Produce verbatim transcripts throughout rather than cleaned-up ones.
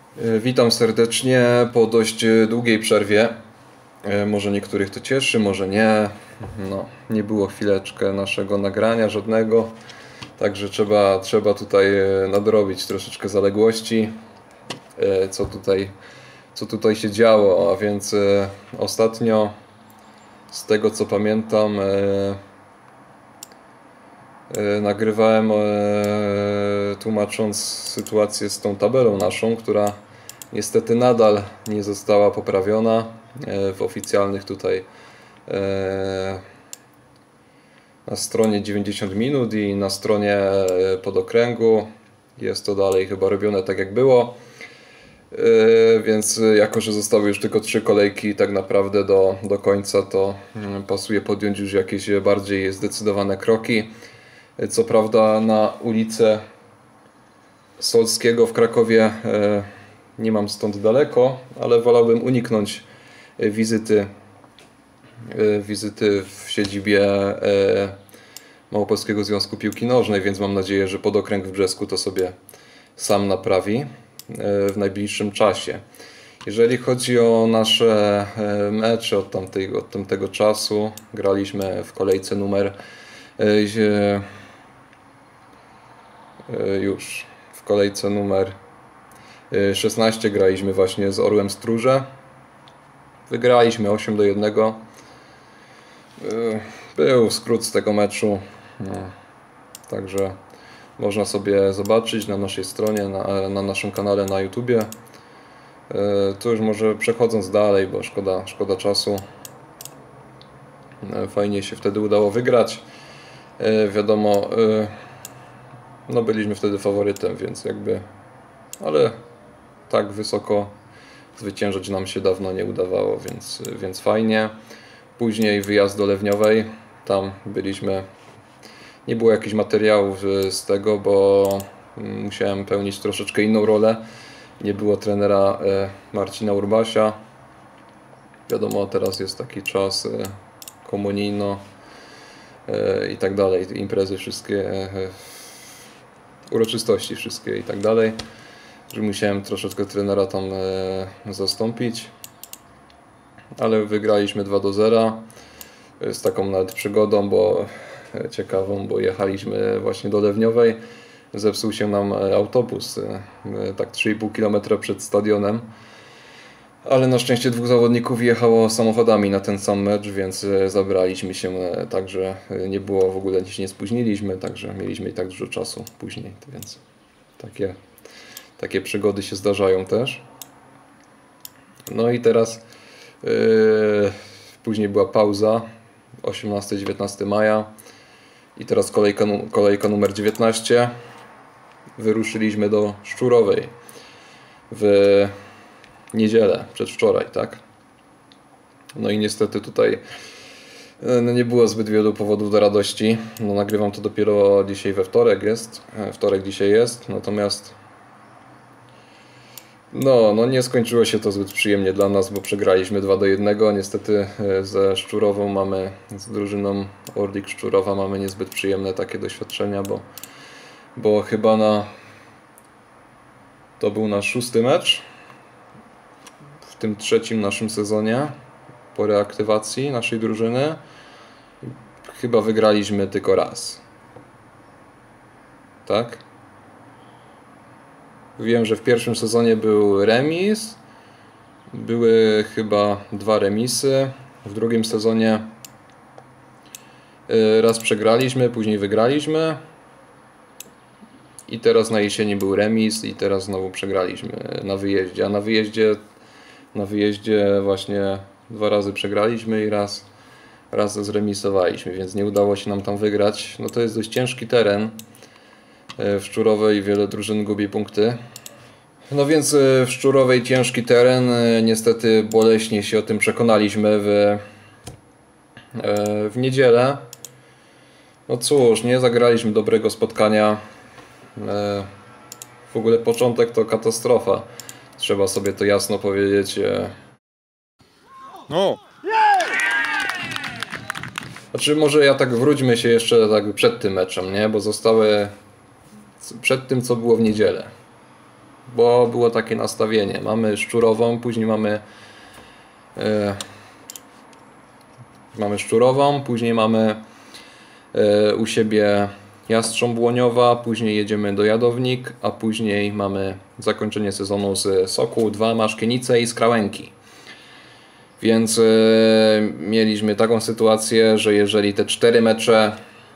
Witam serdecznie po dość długiej przerwie. Może niektórych to cieszy, może nie. No, nie było chwileczkę naszego nagrania żadnego. Także trzeba, trzeba tutaj nadrobić troszeczkę zaległości. Co tutaj, co tutaj się działo, a więc ostatnio, z tego co pamiętam, nagrywałem tłumacząc sytuację z tą tabelą naszą, która niestety nadal nie została poprawiona w oficjalnych tutaj na stronie dziewięćdziesiąt minut i na stronie podokręgu. Jest to dalej chyba robione tak jak było. Więc jako, że zostały już tylko trzy kolejki tak naprawdę do, do końca, to pasuje podjąć już jakieś bardziej zdecydowane kroki. Co prawda na ulicę Solskiego w Krakowie nie mam stąd daleko, ale wolałbym uniknąć wizyty, wizyty w siedzibie Małopolskiego Związku Piłki Nożnej, więc mam nadzieję, że podokręg w Brzesku to sobie sam naprawi w najbliższym czasie. Jeżeli chodzi o nasze mecze od, tamtej, od tamtego czasu, graliśmy w kolejce numer już w kolejce numer szesnaście graliśmy właśnie z Orłem Stróże. Wygraliśmy osiem do jednego. Był skrót z tego meczu. No, także można sobie zobaczyć na naszej stronie, na, na naszym kanale na YouTubie. To już może przechodząc dalej, bo szkoda, szkoda czasu. Fajnie się wtedy udało wygrać. Wiadomo, no byliśmy wtedy faworytem, więc jakby, ale tak wysoko zwyciężyć nam się dawno nie udawało, więc, więc fajnie. Później wyjazd do Lewniowej, tam byliśmy, nie było jakichś materiałów z tego, bo musiałem pełnić troszeczkę inną rolę. Nie było trenera Marcina Urbasia. Wiadomo, teraz jest taki czas komunijno i tak dalej, imprezy wszystkie, uroczystości wszystkie i tak dalej, że musiałem troszeczkę trenera tam zastąpić, ale wygraliśmy dwa do zera z taką nawet przygodą, bo ciekawą, bo jechaliśmy właśnie do Lewniowej, zepsuł się nam autobus tak trzy i pół kilometra przed stadionem, ale na szczęście dwóch zawodników jechało samochodami na ten sam mecz, więc zabraliśmy się, także nie było w ogóle, się nie spóźniliśmy, także mieliśmy i tak dużo czasu później, więc takie, takie przygody się zdarzają też. No i teraz yy, później była pauza, osiemnastego dziewiętnastego maja i teraz kolejka, kolejka numer dziewiętnaście. Wyruszyliśmy do Szczurowej w niedzielę, przedwczoraj, tak? No i niestety tutaj no nie było zbyt wielu powodów do radości. No, nagrywam to dopiero dzisiaj we wtorek jest, wtorek dzisiaj jest, natomiast no, no nie skończyło się to zbyt przyjemnie dla nas, bo przegraliśmy dwa do jednego. Niestety ze Szczurową mamy, z drużyną Orlik Szczurowa mamy niezbyt przyjemne takie doświadczenia, bo, bo chyba na to był nasz szósty mecz w tym trzecim naszym sezonie po reaktywacji naszej drużyny. Chyba wygraliśmy tylko raz. Tak? Wiem, że w pierwszym sezonie był remis. Były chyba dwa remisy. W drugim sezonie raz przegraliśmy, później wygraliśmy. I teraz na jesieni był remis i teraz znowu przegraliśmy na wyjeździe. A na wyjeździe Na wyjeździe właśnie dwa razy przegraliśmy i raz, raz zremisowaliśmy, więc nie udało się nam tam wygrać. No to jest dość ciężki teren. W Szczurowej wiele drużyn gubi punkty. No więc w Szczurowej ciężki teren. Niestety boleśnie się o tym przekonaliśmy w, w niedzielę. No cóż, nie zagraliśmy dobrego spotkania. W ogóle początek to katastrofa. Trzeba sobie to jasno powiedzieć. No. Znaczy może ja tak wróćmy się jeszcze tak przed tym meczem, nie? Bo zostały przed tym, co było w niedzielę. bo było takie nastawienie. Mamy Szczurową, później mamy e, mamy Szczurową, później mamy e, u siebie Jastrząb Łoniowa, później jedziemy do Jadownik, a później mamy zakończenie sezonu z Sokół dwa, Maszkienice i Skałęki. Więc e, mieliśmy taką sytuację, że jeżeli te cztery mecze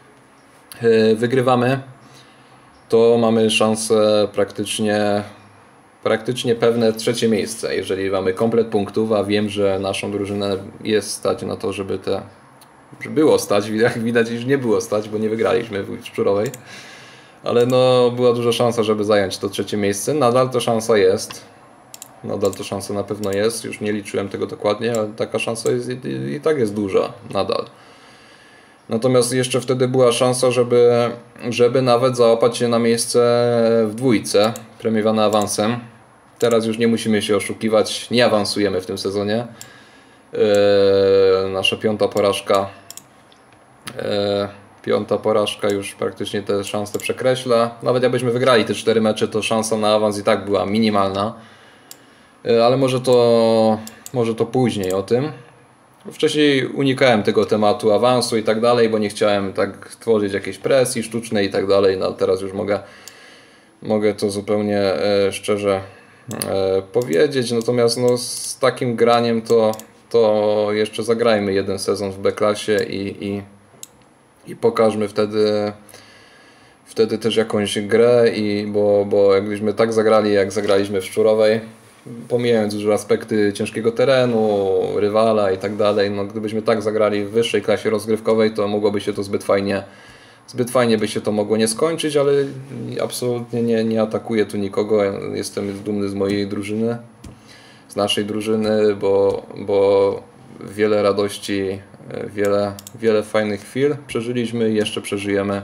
e, wygrywamy, to mamy szansę praktycznie, praktycznie pewne trzecie miejsce. Jeżeli mamy komplet punktów, a wiem, że naszą drużynę jest stać na to, żeby te że było stać, jak widać już nie było stać, bo nie wygraliśmy w Szczurowej. Ale no była duża szansa, żeby zająć to trzecie miejsce. Nadal to szansa jest. Nadal to szansa na pewno jest. Już nie liczyłem tego dokładnie, ale taka szansa jest i, i, i tak jest duża nadal. Natomiast jeszcze wtedy była szansa, żeby, żeby nawet załapać się na miejsce w dwójce, premiowane awansem. Teraz już nie musimy się oszukiwać, nie awansujemy w tym sezonie. Yy, nasza piąta porażka yy, piąta porażka już praktycznie te szanse przekreśla. Nawet jakbyśmy wygrali te cztery mecze, to szansa na awans i tak była minimalna. Yy, ale może to, może to później o tym. Wcześniej unikałem tego tematu awansu i tak dalej, bo nie chciałem tak tworzyć jakiejś presji sztucznej i tak dalej. No ale teraz już mogę, mogę to zupełnie e, szczerze e, powiedzieć. Natomiast no, z takim graniem to, to jeszcze zagrajmy jeden sezon w B-klasie i, i, i pokażmy wtedy, wtedy też jakąś grę, i, bo, bo jakbyśmy tak zagrali, jak zagraliśmy w Szczurowej, pomijając już aspekty ciężkiego terenu, rywala i tak dalej, no gdybyśmy tak zagrali w wyższej klasie rozgrywkowej, to mogłoby się to zbyt fajnie, zbyt fajnie by się to mogło nie skończyć, ale absolutnie nie, nie atakuję tu nikogo. Jestem dumny z mojej drużyny, z naszej drużyny, bo, bo wiele radości, wiele, wiele fajnych chwil przeżyliśmy i jeszcze przeżyjemy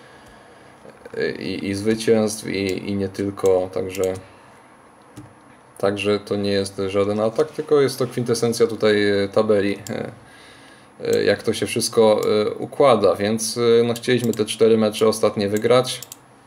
i, i zwycięstw i, i nie tylko, także Także to nie jest żaden atak, tylko jest to kwintesencja tutaj tabeli, jak to się wszystko układa, więc no, chcieliśmy te cztery mecze ostatnie wygrać.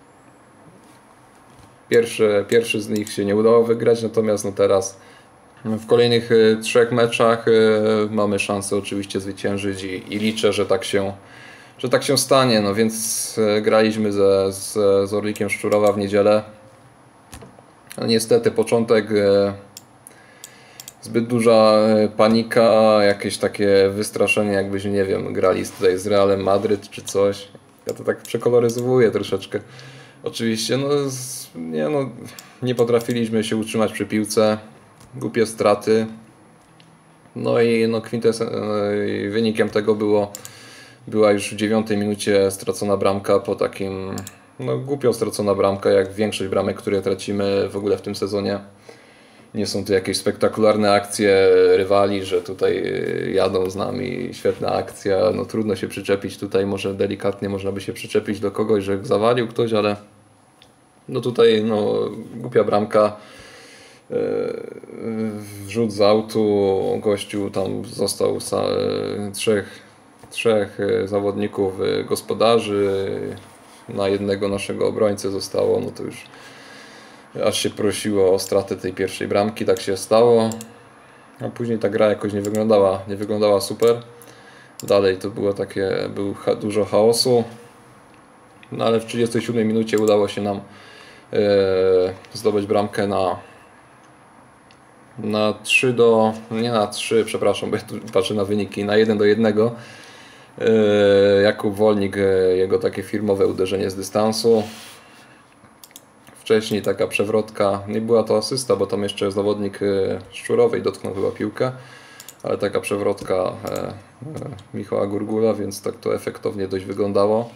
Pierwszy, pierwszy z nich się nie udało wygrać, natomiast no teraz w kolejnych trzech meczach mamy szansę oczywiście zwyciężyć i, i liczę, że tak się, że tak się stanie. No więc graliśmy ze, z, z Orlikiem Szczurowa w niedzielę. No niestety początek, e, zbyt duża panika, jakieś takie wystraszenie, jakbyśmy, nie wiem, grali tutaj z Realem Madryt czy coś. Ja to tak przekoloryzowuję troszeczkę. Oczywiście, no nie, no nie potrafiliśmy się utrzymać przy piłce, głupie straty. No i no, kwintes- no, wynikiem tego było, była już w dziewiątej minucie stracona bramka po takim... No głupio stracona bramka, jak większość bramek, które tracimy w ogóle w tym sezonie. Nie są to jakieś spektakularne akcje rywali, że tutaj jadą z nami, świetna akcja, no trudno się przyczepić tutaj, może delikatnie można by się przyczepić do kogoś, że zawalił ktoś, ale no tutaj no głupia bramka, wrzut z autu, gościu tam został trzech, trzech zawodników gospodarzy, na jednego naszego obrońcę zostało, no to już aż się prosiło o stratę tej pierwszej bramki, tak się stało. A później ta gra jakoś nie wyglądała, nie wyglądała super. Dalej to było takie, był cha, dużo chaosu. No ale w trzydziestej siódmej minucie udało się nam e, zdobyć bramkę na na trzy do, nie na trzy, przepraszam, bo ja tu patrzę na wyniki, na jeden do jednego. Jakub Wolnik, jego takie firmowe uderzenie z dystansu. Wcześniej taka przewrotka, nie była to asysta, bo tam jeszcze zawodnik Szczurowej dotknął chyba piłkę, ale taka przewrotka Michała Gurgula, więc tak to efektownie dość wyglądało.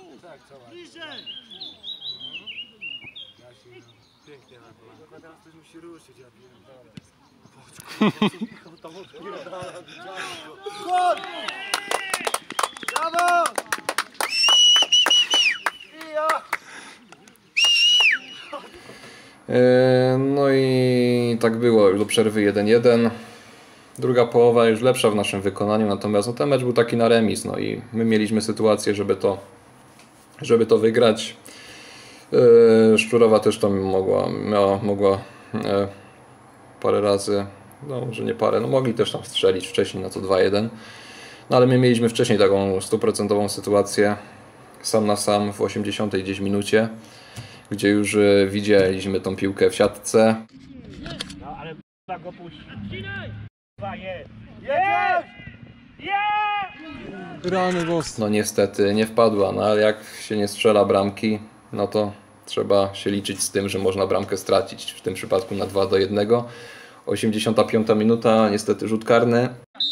No i tak było już do przerwy jeden jeden. Druga połowa już lepsza w naszym wykonaniu, natomiast no, ten mecz był taki na remis, no i my mieliśmy sytuację, żeby to, żeby to wygrać. Szczurowa też tam mogła, miała, mogła e, parę razy, no może nie parę, no mogli też tam strzelić wcześniej na to dwa jeden. No ale my mieliśmy wcześniej taką stuprocentową sytuację sam na sam w osiemdziesiątej gdzieś minucie, gdzie już e, widzieliśmy tą piłkę w siatce. No ale k***a go puści. Jest! Jest! Jest! Rany boskie. No niestety nie wpadła, no ale jak się nie strzela bramki, no to trzeba się liczyć z tym, że można bramkę stracić, w tym przypadku na dwa do jednego. osiemdziesiąta piąta minuta, niestety rzut karny.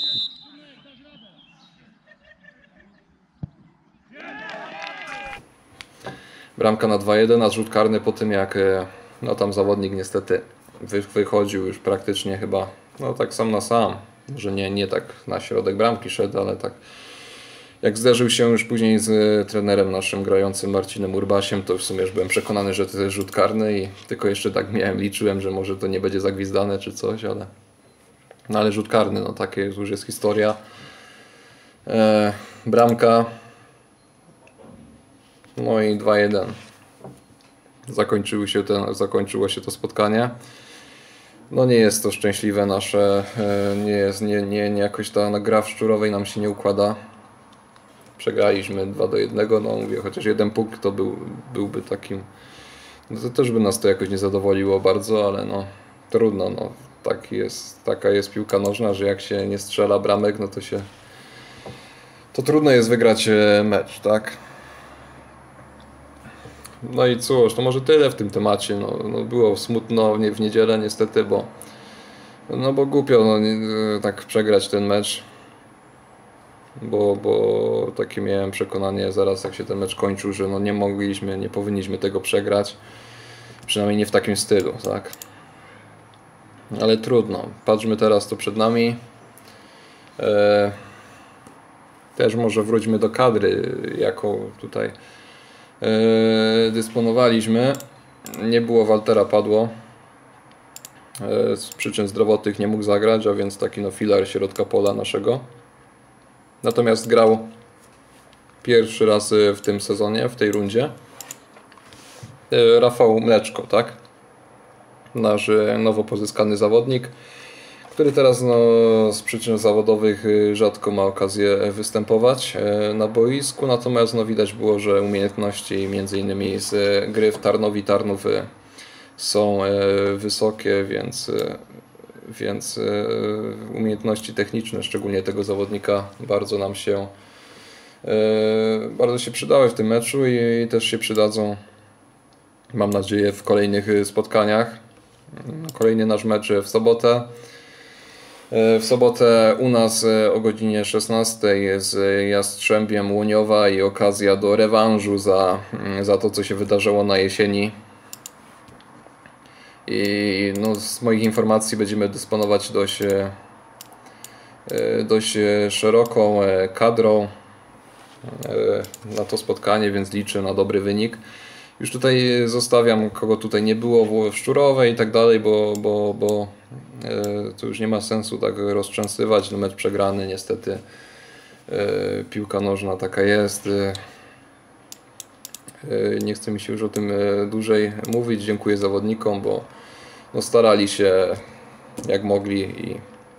Bramka na dwa jeden, a rzut karny po tym jak no tam zawodnik niestety wy, wychodził już praktycznie chyba no tak sam na sam. Może nie, nie tak na środek bramki szedł, ale tak jak zderzył się już później z trenerem naszym grającym Marcinem Urbasiem, to w sumie już byłem przekonany, że to jest rzut karny i tylko jeszcze tak miałem, liczyłem, że może to nie będzie zagwizdane czy coś, ale no ale rzut karny, no takie już jest historia. E, bramka. No i dwa jeden. Zakończyły się ten, zakończyło się to spotkanie. No nie jest to szczęśliwe nasze, nie jest, nie, nie, nie jakoś ta gra w Szczurowej nam się nie układa. Przegraliśmy dwa do jednego, no mówię, chociaż jeden punkt to był, byłby takim, no to też by nas to jakoś nie zadowoliło bardzo, ale no trudno, no tak jest, taka jest piłka nożna, że jak się nie strzela bramek, no to się, to trudno jest wygrać mecz, tak? No i cóż, to może tyle w tym temacie. No, no było smutno w niedzielę niestety, bo no bo głupio no, nie, tak przegrać ten mecz, bo, bo takie miałem przekonanie zaraz jak się ten mecz kończył, że no nie mogliśmy, nie powinniśmy tego przegrać, przynajmniej nie w takim stylu, tak? Ale trudno, patrzmy teraz to przed nami. E, też może wróćmy do kadry, jaką tutaj Yy, dysponowaliśmy. Nie było Waltera Padło, yy, z przyczyn zdrowotnych nie mógł zagrać, a więc taki no filar środka pola naszego. Natomiast grał pierwszy raz w tym sezonie, w tej rundzie yy, Rafał Mleczko, tak? Nasz nowo pozyskany zawodnik, który teraz no, z przyczyn zawodowych rzadko ma okazję występować na boisku, natomiast no, widać było, że umiejętności między innymi z gry w Tarnowi Tarnów są wysokie, więc, więc umiejętności techniczne, szczególnie tego zawodnika, bardzo nam się bardzo się przydały w tym meczu i też się przydadzą, mam nadzieję, w kolejnych spotkaniach. Kolejny nasz mecz w sobotę. W sobotę u nas o godzinie szesnastej z Jastrzębiem Łoniowa i okazja do rewanżu za, za to, co się wydarzyło na jesieni. I no, z moich informacji będziemy dysponować dość, dość szeroką kadrą na to spotkanie, więc liczę na dobry wynik. Już tutaj zostawiam, kogo tutaj nie było w Szczurowej i tak dalej, bo, bo, bo e, to już nie ma sensu tak roztrzęsywać. No, mecz przegrany, niestety e, piłka nożna taka jest. E, e, nie chce mi się już o tym e, dłużej mówić. Dziękuję zawodnikom, bo no, starali się jak mogli i,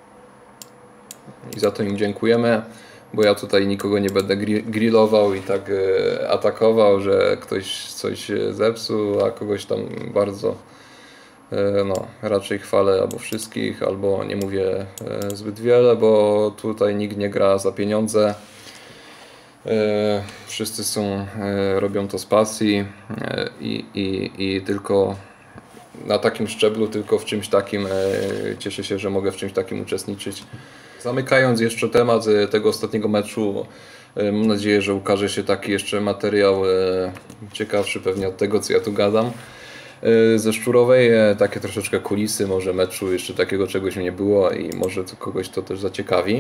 i za to im dziękujemy. Bo ja tutaj nikogo nie będę grillował i tak e, atakował, że ktoś coś zepsuł, a kogoś tam bardzo e, no, raczej chwalę albo wszystkich, albo nie mówię e, zbyt wiele, bo tutaj nikt nie gra za pieniądze. E, wszyscy są, e, robią to z pasji e, i, i, i tylko na takim szczeblu, tylko w czymś takim e, cieszę się, że mogę w czymś takim uczestniczyć. Zamykając jeszcze temat tego ostatniego meczu, mam nadzieję, że ukaże się taki jeszcze materiał ciekawszy pewnie od tego, co ja tu gadam. Ze Szczurowej takie troszeczkę kulisy może meczu, jeszcze takiego czegoś nie było i może to kogoś to też zaciekawi.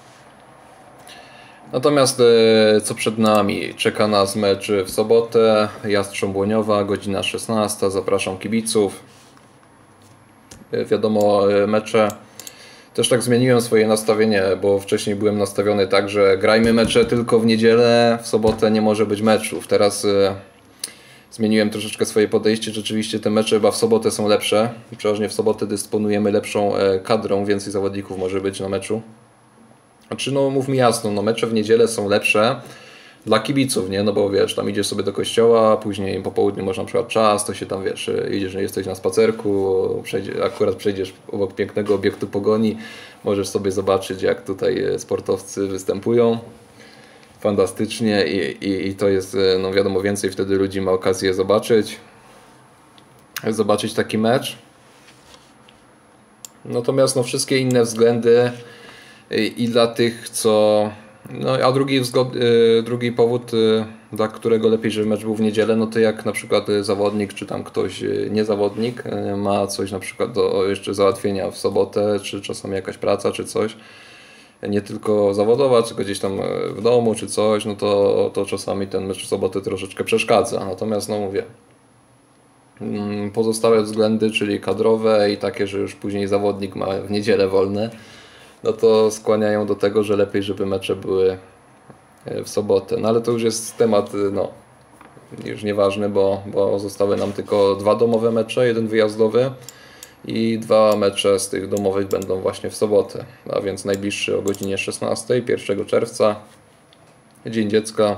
Natomiast co przed nami? Czeka nas mecz w sobotę, Jastrząb Łoniowa, godzina szesnasta, zapraszam kibiców. Wiadomo, mecze. Też tak zmieniłem swoje nastawienie, bo wcześniej byłem nastawiony tak, że grajmy mecze tylko w niedzielę, w sobotę nie może być meczów. Teraz zmieniłem troszeczkę swoje podejście. Rzeczywiście te mecze chyba w sobotę są lepsze. Przeważnie w sobotę dysponujemy lepszą kadrą, więcej zawodników może być na meczu. Znaczy, no mów mi jasno, no mecze w niedzielę są lepsze dla kibiców, nie? No bo wiesz, tam idziesz sobie do kościoła, później po południu masz na przykład czas, to się tam wiesz, idziesz, że jesteś na spacerku, przejdzie, akurat przejdziesz obok pięknego obiektu Pogoni, możesz sobie zobaczyć, jak tutaj sportowcy występują. Fantastycznie i, i, i to jest, no wiadomo, więcej wtedy ludzi ma okazję zobaczyć, zobaczyć taki mecz. Natomiast no wszystkie inne względy i, i dla tych, co... No a drugi, wzgod, drugi powód, dla którego lepiej, żeby mecz był w niedzielę, no to jak na przykład zawodnik, czy tam ktoś niezawodnik ma coś na przykład do jeszcze załatwienia w sobotę, czy czasami jakaś praca, czy coś, nie tylko zawodowa, tylko gdzieś tam w domu, czy coś, no to, to czasami ten mecz w sobotę troszeczkę przeszkadza. Natomiast no mówię, pozostałe względy, czyli kadrowe i takie, że już później zawodnik ma w niedzielę wolne, no to skłaniają do tego, że lepiej, żeby mecze były w sobotę. No ale to już jest temat, no, już nieważny, bo, bo zostały nam tylko dwa domowe mecze, jeden wyjazdowy i dwa mecze z tych domowych będą właśnie w sobotę. A więc najbliższy o godzinie szesnastej, pierwszego czerwca, Dzień Dziecka.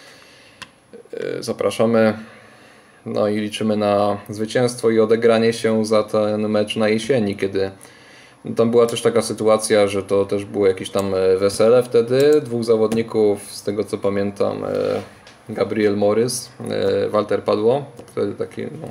Zapraszamy. No i liczymy na zwycięstwo i odegranie się za ten mecz na jesieni, kiedy tam była też taka sytuacja, że to też było jakieś tam wesele wtedy. Dwóch zawodników, z tego co pamiętam, Gabriel Morris, Walter Padło. Wtedy taki, no,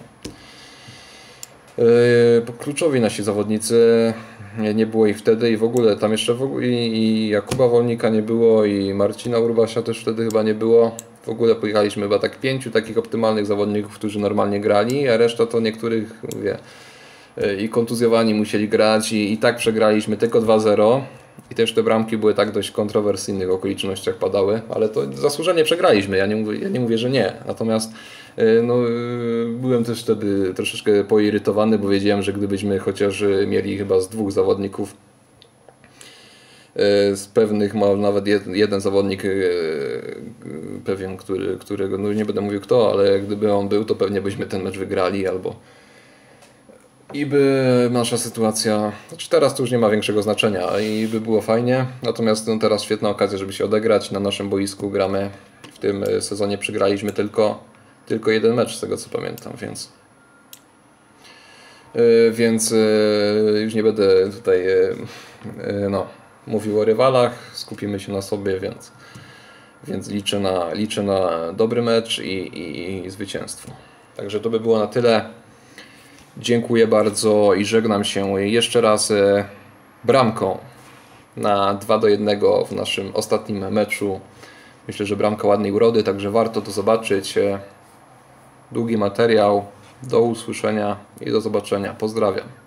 kluczowi nasi zawodnicy. Nie było ich wtedy i w ogóle tam jeszcze w ogóle i Jakuba Wolnika nie było i Marcina Urbasia też wtedy chyba nie było. W ogóle pojechaliśmy chyba tak pięciu takich optymalnych zawodników, którzy normalnie grali, a reszta to niektórych, mówię, i kontuzjowani musieli grać i, i tak przegraliśmy tylko dwa zero i też te bramki były tak dość kontrowersyjnych okolicznościach padały, ale to zasłużenie przegraliśmy, ja nie mówię, ja nie mówię, że nie, natomiast no, byłem też wtedy troszeczkę poirytowany, bo wiedziałem, że gdybyśmy chociaż mieli chyba z dwóch zawodników, z pewnych ma nawet jeden zawodnik pewien, który, którego, no nie będę mówił kto, ale gdyby on był, to pewnie byśmy ten mecz wygrali albo i by nasza sytuacja, znaczy teraz to już nie ma większego znaczenia i by było fajnie, natomiast no teraz świetna okazja, żeby się odegrać. Na naszym boisku gramy, w tym sezonie przegraliśmy tylko, tylko jeden mecz z tego co pamiętam, więc yy, więc yy, już nie będę tutaj yy, yy, no, mówił o rywalach, skupimy się na sobie, więc, więc liczę, na, liczę na dobry mecz i, i, i zwycięstwo. Także to by było na tyle. Dziękuję bardzo i żegnam się jeszcze raz bramką na dwa do jednego w naszym ostatnim meczu. Myślę, że bramka ładnej urody, także warto to zobaczyć. Długi materiał. Do usłyszenia i do zobaczenia. Pozdrawiam.